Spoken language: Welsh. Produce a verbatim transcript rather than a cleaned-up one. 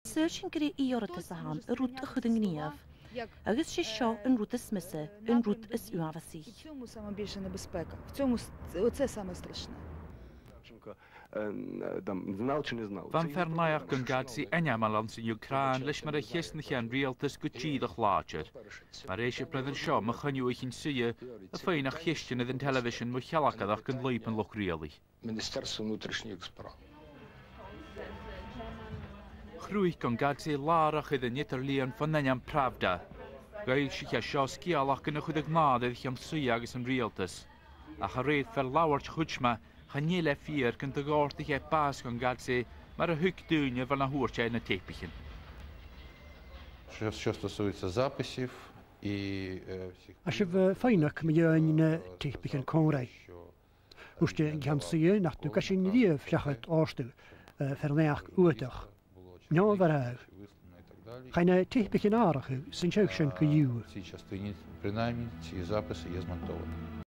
Sir sin gyrru i ortas a ham y rwt ychyd yng Ngniaf. Agus si sio yn rwt ysmysa, yn rwt ys uafasi. В цьому саме більша небезпека. В цьому оце саме страшне. Van Fernayach gan gadsi enyamalans in Ukraine leis mar a chesnach an realtas go tíadach láger. Mar éis brother seo ma chaniu ich in Syria a féinach chestin in television mo chalakadach gan leipen loch really. Ministerstwo внутрішніх справ. Chrwych gan gadsi larach idd yn ytter lian fan enyan pravda. Gael si cha sio sgialach gan ychwyd gnad edrych am Syria agos yn realtas. A charedd fer lawart chwchma Chanile fier kan de gortig e pas kan gadse, maar een huk duinje van een hoertje in het tepichen. Що стосується записів і Als je fijnlijk met je in tepichen kon rijden. Moest je gaan zien dat de kasje niet die vlugget oorstel verneig uitdag. Nou waaruit. Geen tepichen aardig, zijn ook schon gejuw. в цій частині, принаймні, ці записи є змонтовані.